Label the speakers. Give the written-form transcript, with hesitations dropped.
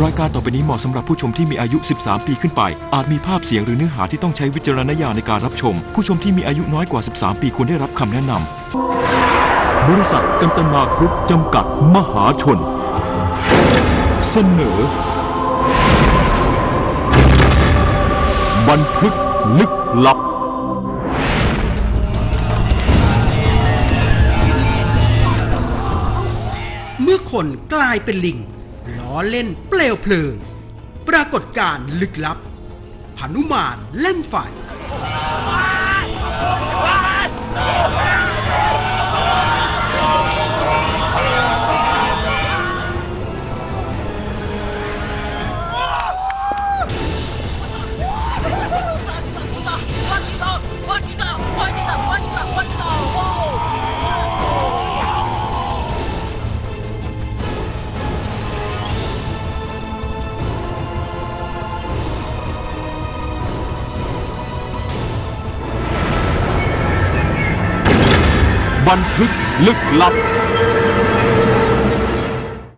Speaker 1: รายการต่อไปนี้เหมาะสำหรับผู้ชมที่มีอายุ 13 ปีขึ้นไปอาจมีภาพเสียงหรือเนื้อหาที่ต้องใช้วิจารณญาณในการรับชมผู้ชมที่มีอายุน้อยกว่า 13 ปีควรได้รับคำแนะนำบริษัทกันตนากรุ๊ปจำกัดมหาชนเสนอบันทึกลึกลับ
Speaker 2: เมื่อคนกลายเป็นลิงล้อเล่นเปลวเพลิงปรากฏการณ์ลึกลับหนุมานเล่นไฟ
Speaker 1: บันทึกลึกลับ